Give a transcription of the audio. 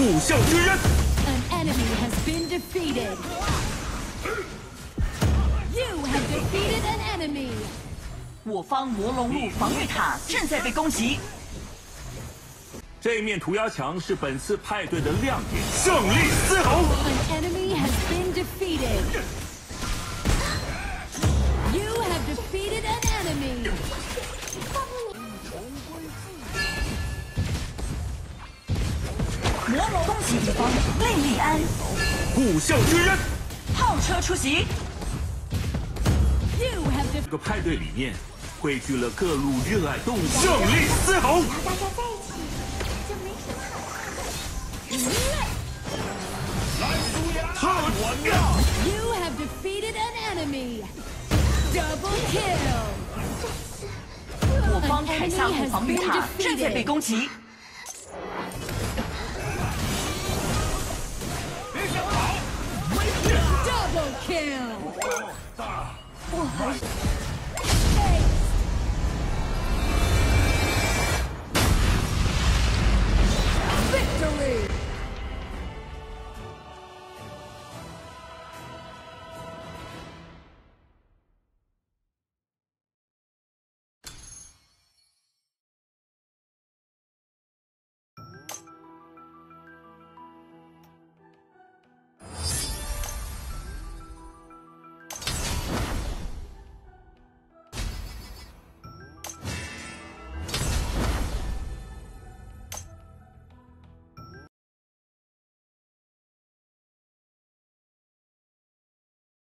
虎啸之刃。 An enemy has been defeated. You have defeated an enemy. 我方魔龙路防御塔正在被攻击。 这面涂鸦墙是本次派对的亮点，胜利嘶吼。 An enemy has been defeated. You have defeated an enemy. 魔龙恭喜敌方令利安， 虎啸之刃。 炮车出击。 You have 这 defeated. 个派对里面汇聚了各路热爱动物，胜利嘶吼。 大家在一起就没什么好怕的。 You have defeated an enemy. Double kill. 我方凯撒路防御塔正在被攻击。 Double kill.